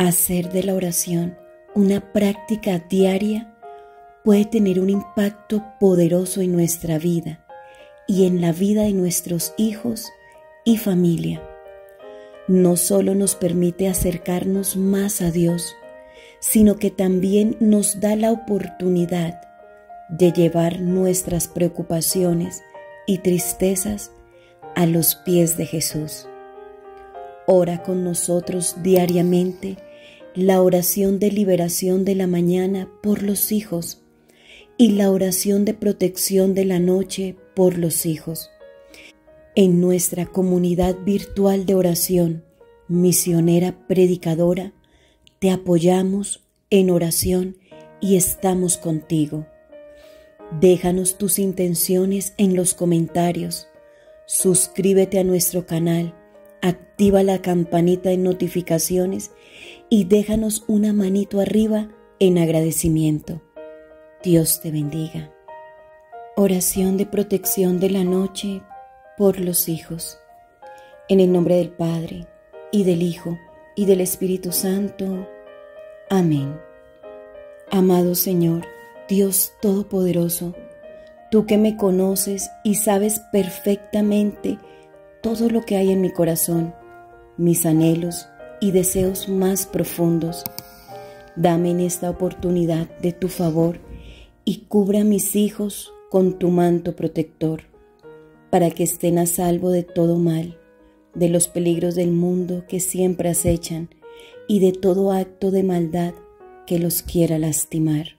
Hacer de la oración una práctica diaria puede tener un impacto poderoso en nuestra vida y en la vida de nuestros hijos y familia. No solo nos permite acercarnos más a Dios, sino que también nos da la oportunidad de llevar nuestras preocupaciones y tristezas a los pies de Jesús. Ora con nosotros diariamente la oración de liberación de la mañana por los hijos y la oración de protección de la noche por los hijos. En nuestra comunidad virtual de oración, Misionera Predicadora, te apoyamos en oración y estamos contigo. Déjanos tus intenciones en los comentarios, suscríbete a nuestro canal, activa la campanita de notificaciones y déjanos una manito arriba en agradecimiento. Dios te bendiga. Oración de protección de la noche por los hijos. En el nombre del Padre, y del Hijo, y del Espíritu Santo. Amén. Amado Señor, Dios Todopoderoso, tú que me conoces y sabes perfectamente todo lo que hay en mi corazón, mis anhelos y deseos más profundos, dame en esta oportunidad de tu favor y cubra a mis hijos con tu manto protector, para que estén a salvo de todo mal, de los peligros del mundo que siempre acechan y de todo acto de maldad que los quiera lastimar.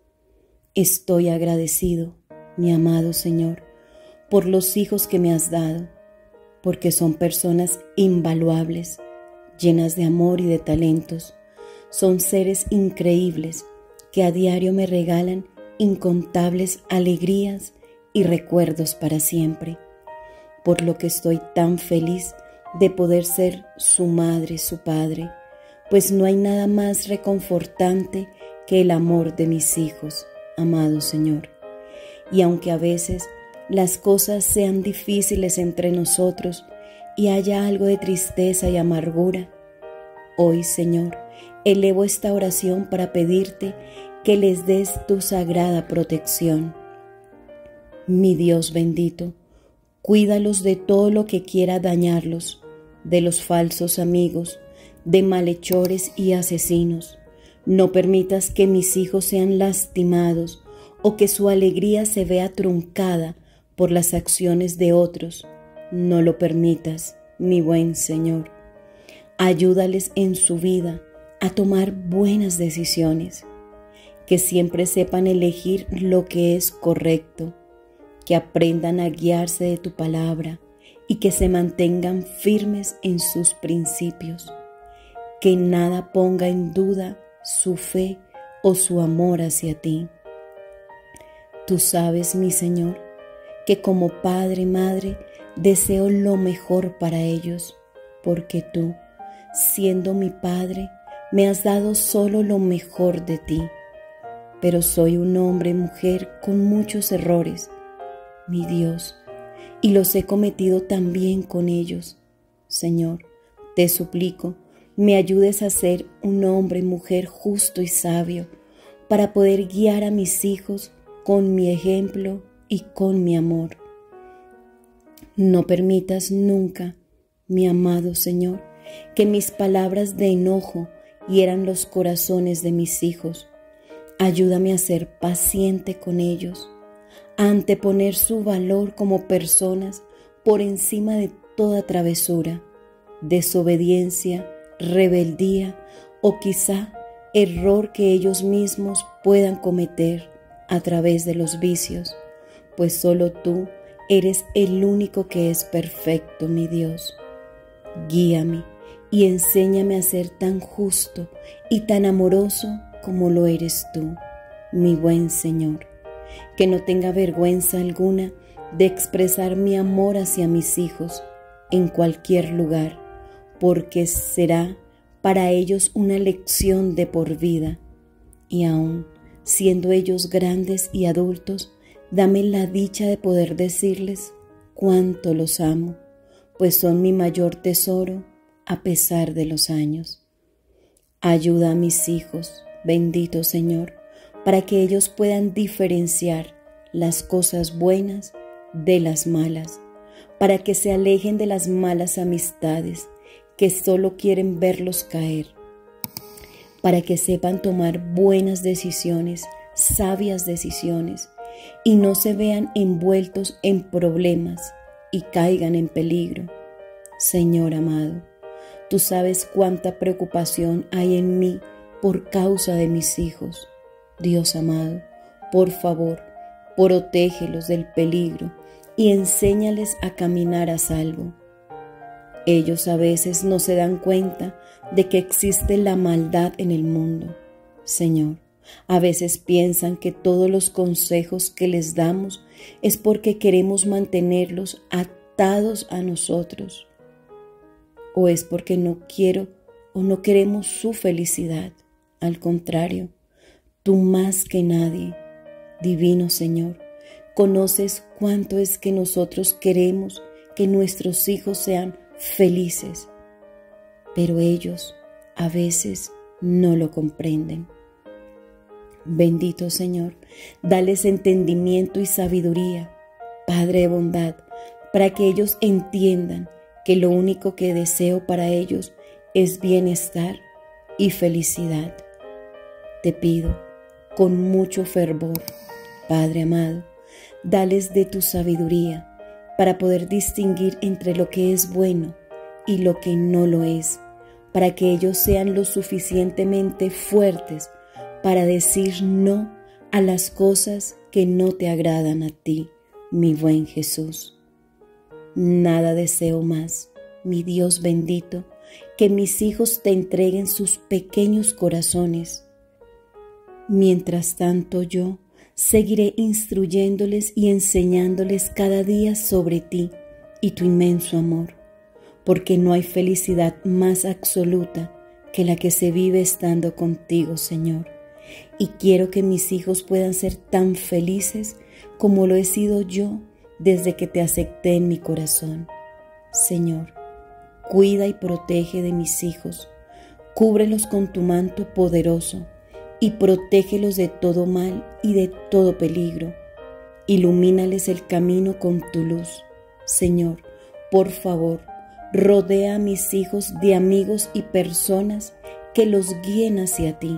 Estoy agradecido, mi amado Señor, por los hijos que me has dado, porque son personas invaluables, llenas de amor y de talentos. Son seres increíbles que a diario me regalan incontables alegrías y recuerdos para siempre, por lo que estoy tan feliz de poder ser su madre, su padre, pues no hay nada más reconfortante que el amor de mis hijos, amado Señor. Y aunque a veces las cosas sean difíciles entre nosotros y haya algo de tristeza y amargura, hoy, Señor, elevo esta oración para pedirte que les des tu sagrada protección. Mi Dios bendito, cuídalos de todo lo que quiera dañarlos, de los falsos amigos, de malhechores y asesinos. No permitas que mis hijos sean lastimados o que su alegría se vea truncada por las acciones de otros. No lo permitas, mi buen Señor. Ayúdales en su vida a tomar buenas decisiones, que siempre sepan elegir lo que es correcto, que aprendan a guiarse de tu palabra y que se mantengan firmes en sus principios, que nada ponga en duda su fe o su amor hacia ti. Tú sabes, mi Señor, que como padre y madre deseo lo mejor para ellos, porque tú, siendo mi Padre, me has dado solo lo mejor de ti. Pero soy un hombre y mujer con muchos errores, mi Dios, y los he cometido también con ellos. Señor, te suplico, me ayudes a ser un hombre y mujer justo y sabio, para poder guiar a mis hijos con mi ejemplo y con mi amor. No permitas nunca, mi amado Señor, que mis palabras de enojo hieran los corazones de mis hijos. Ayúdame a ser paciente con ellos, a anteponer su valor como personas por encima de toda travesura, desobediencia, rebeldía o quizá error que ellos mismos puedan cometer a través de los vicios, pues solo tú eres el único que es perfecto, mi Dios. Guíame y enséñame a ser tan justo y tan amoroso como lo eres tú, mi buen Señor, que no tenga vergüenza alguna de expresar mi amor hacia mis hijos en cualquier lugar, porque será para ellos una lección de por vida. Y aún siendo ellos grandes y adultos, dame la dicha de poder decirles cuánto los amo, pues son mi mayor tesoro a pesar de los años. Ayuda a mis hijos, bendito Señor, para que ellos puedan diferenciar las cosas buenas de las malas, para que se alejen de las malas amistades que solo quieren verlos caer, para que sepan tomar buenas decisiones, sabias decisiones, y no se vean envueltos en problemas y caigan en peligro. Señor amado, tú sabes cuánta preocupación hay en mí por causa de mis hijos. Dios amado, por favor, protégelos del peligro y enséñales a caminar a salvo. Ellos a veces no se dan cuenta de que existe la maldad en el mundo. Señor, a veces piensan que todos los consejos que les damos es porque queremos mantenerlos atados a nosotros, o es porque no quiero o no queremos su felicidad. Al contrario, tú más que nadie, divino Señor, conoces cuánto es que nosotros queremos que nuestros hijos sean felices, pero ellos a veces no lo comprenden. Bendito Señor, dales entendimiento y sabiduría, Padre de bondad, para que ellos entiendan que lo único que deseo para ellos es bienestar y felicidad. Te pido con mucho fervor, Padre amado, dales de tu sabiduría para poder distinguir entre lo que es bueno y lo que no lo es, para que ellos sean lo suficientemente fuertes para decir no a las cosas que no te agradan a ti, mi buen Jesús. Nada deseo más, mi Dios bendito, que mis hijos te entreguen sus pequeños corazones. Mientras tanto yo seguiré instruyéndoles y enseñándoles cada día sobre ti y tu inmenso amor, porque no hay felicidad más absoluta que la que se vive estando contigo, Señor. Y quiero que mis hijos puedan ser tan felices como lo he sido yo desde que te acepté en mi corazón. Señor, cuida y protege de mis hijos, cúbrelos con tu manto poderoso y protégelos de todo mal y de todo peligro. Ilumínales el camino con tu luz. Señor, por favor, rodea a mis hijos de amigos y personas que los guíen hacia ti.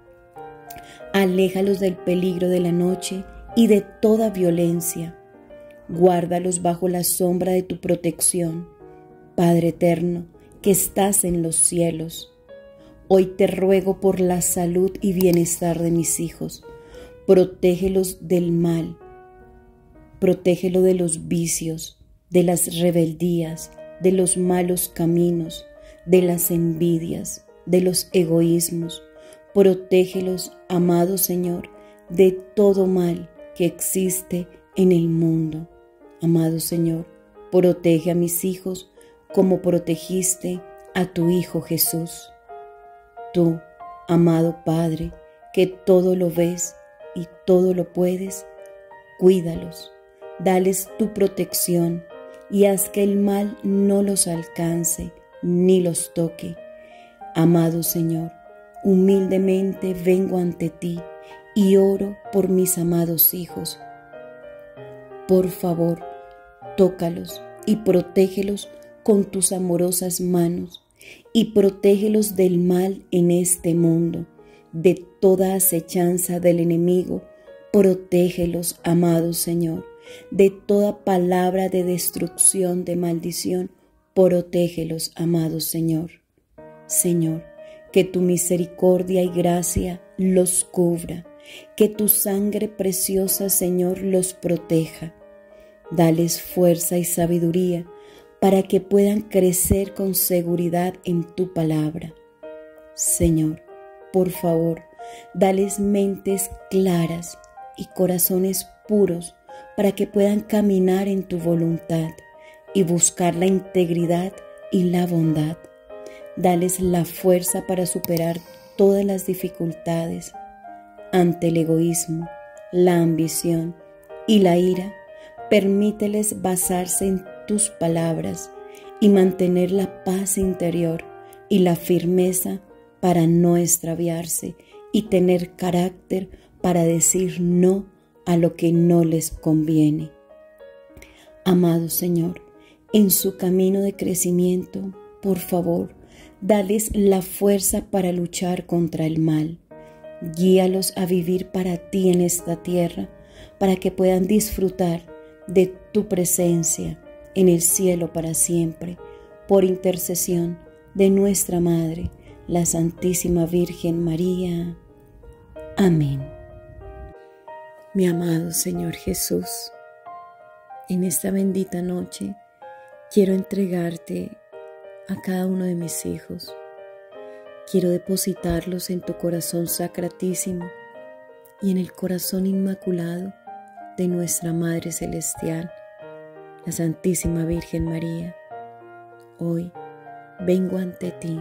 Aléjalos del peligro de la noche y de toda violencia. Guárdalos bajo la sombra de tu protección. Padre eterno, que estás en los cielos, hoy te ruego por la salud y bienestar de mis hijos. Protégelos del mal, protégelo de los vicios, de las rebeldías, de los malos caminos, de las envidias, de los egoísmos. Protégelos, amado Señor, de todo mal que existe en el mundo. Amado Señor, protege a mis hijos como protegiste a tu Hijo Jesús. Tú, amado Padre, que todo lo ves y todo lo puedes, cuídalos, dales tu protección y haz que el mal no los alcance ni los toque. Amado Señor, humildemente vengo ante ti y oro por mis amados hijos. Por favor, tócalos y protégelos con tus amorosas manos y protégelos del mal en este mundo, de toda acechanza del enemigo. Protégelos, amado Señor, de toda palabra de destrucción, de maldición. Protégelos, amado Señor. Señor, que tu misericordia y gracia los cubra, que tu sangre preciosa, Señor, los proteja. Dales fuerza y sabiduría para que puedan crecer con seguridad en tu palabra. Señor, por favor, dales mentes claras y corazones puros para que puedan caminar en tu voluntad y buscar la integridad y la bondad. Dales la fuerza para superar todas las dificultades ante el egoísmo, la ambición y la ira. Permíteles basarse en tus palabras y mantener la paz interior y la firmeza para no extraviarse y tener carácter para decir no a lo que no les conviene. Amado Señor, en su camino de crecimiento, por favor, dales la fuerza para luchar contra el mal. Guíalos a vivir para ti en esta tierra, para que puedan disfrutar de tu presencia en el cielo para siempre, por intercesión de nuestra Madre, la Santísima Virgen María. Amén. Mi amado Señor Jesús, en esta bendita noche quiero entregarte a cada uno de mis hijos. Quiero depositarlos en tu corazón sacratísimo y en el corazón inmaculado de nuestra Madre Celestial, la Santísima Virgen María. Hoy vengo ante ti,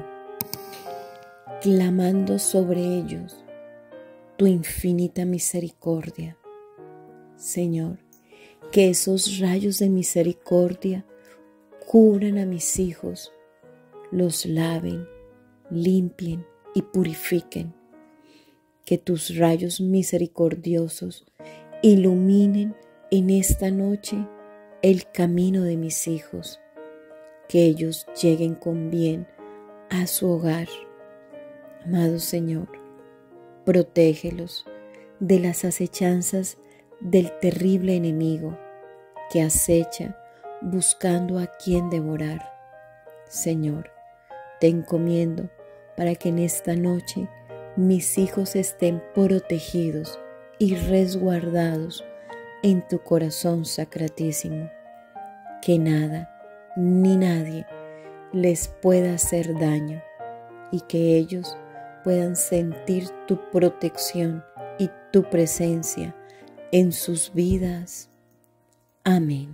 clamando sobre ellos tu infinita misericordia. Señor, que esos rayos de misericordia cubran a mis hijos, los laven, limpien y purifiquen. Que tus rayos misericordiosos iluminen en esta noche el camino de mis hijos, que ellos lleguen con bien a su hogar. Amado Señor, protégelos de las acechanzas del terrible enemigo que acecha buscando a quien devorar. Señor, te encomiendo para que en esta noche mis hijos estén protegidos y resguardados en tu corazón sacratísimo, que nada ni nadie les pueda hacer daño y que ellos puedan sentir tu protección y tu presencia en sus vidas. Amén.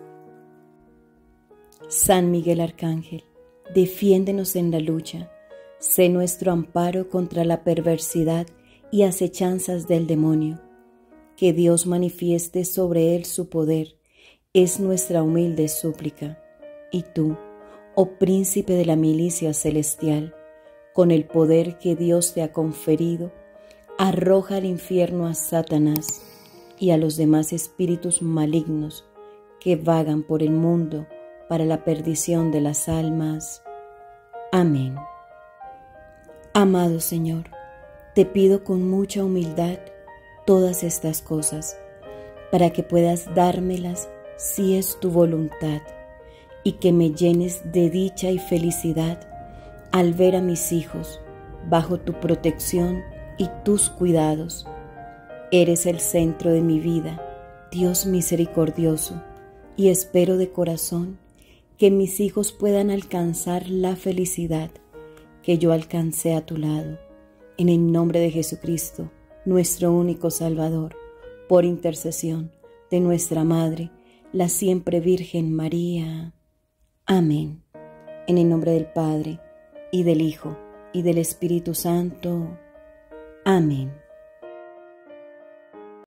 San Miguel Arcángel, defiéndenos en la lucha, sé nuestro amparo contra la perversidad y acechanzas del demonio. Que Dios manifieste sobre él su poder, es nuestra humilde súplica. Y tú, oh príncipe de la milicia celestial, con el poder que Dios te ha conferido, arroja al infierno a Satanás y a los demás espíritus malignos que vagan por el mundo para la perdición de las almas. Amén. Amado Señor, te pido con mucha humildad todas estas cosas, para que puedas dármelas si es tu voluntad, y que me llenes de dicha y felicidad al ver a mis hijos bajo tu protección y tus cuidados. Eres el centro de mi vida, Dios misericordioso, y espero de corazón que mis hijos puedan alcanzar la felicidad que yo alcancé a tu lado. En el nombre de Jesucristo, nuestro único Salvador, por intercesión de nuestra Madre, la siempre Virgen María. Amén. En el nombre del Padre, y del Hijo, y del Espíritu Santo. Amén.